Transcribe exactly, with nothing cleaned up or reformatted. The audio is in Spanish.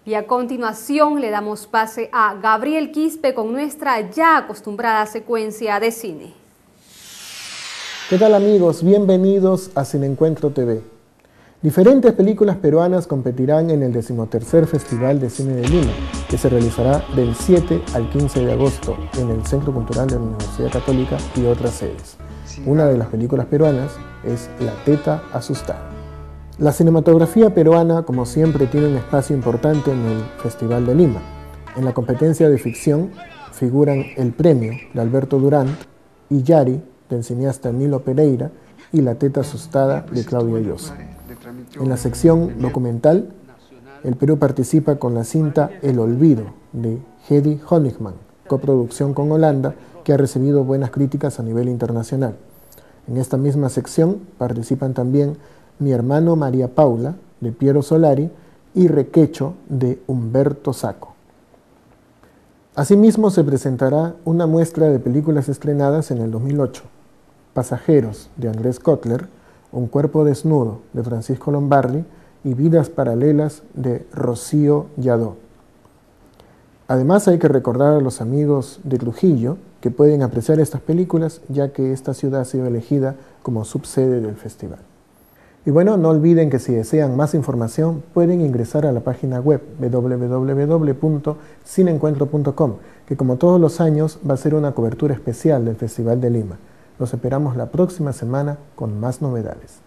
Y a continuación le damos pase a Gabriel Quispe con nuestra ya acostumbrada secuencia de cine. ¿Qué tal amigos? Bienvenidos a Cineencuentro T V. Diferentes películas peruanas competirán en el decimotercer Festival de Cine de Lima, que se realizará del siete al quince de agosto en el Centro Cultural de la Universidad Católica y otras sedes. Una de las películas peruanas es La Teta Asustada. La cinematografía peruana, como siempre, tiene un espacio importante en el Festival de Lima. En la competencia de ficción figuran El Premio, de Alberto Durant, y Yari, del cineasta Nilo Pereira, y La Teta Asustada, de Claudia Llosa. En la sección documental, el Perú participa con la cinta El Olvido, de Hedy Honigman, coproducción con Holanda, que ha recibido buenas críticas a nivel internacional. En esta misma sección participan también Mi hermano María Paula, de Piero Solari, y Requecho, de Humberto Sacco. Asimismo, se presentará una muestra de películas estrenadas en el dos mil ocho. Pasajeros, de Andrés Kotler, Un cuerpo desnudo, de Francisco Lombardi, y Vidas paralelas, de Rocío Yadó. Además, hay que recordar a los amigos de Trujillo que pueden apreciar estas películas, ya que esta ciudad ha sido elegida como subsede del festival. Y bueno, no olviden que si desean más información pueden ingresar a la página web w w w punto cineencuentro punto com, que como todos los años va a ser una cobertura especial del Festival de Lima. Los esperamos la próxima semana con más novedades.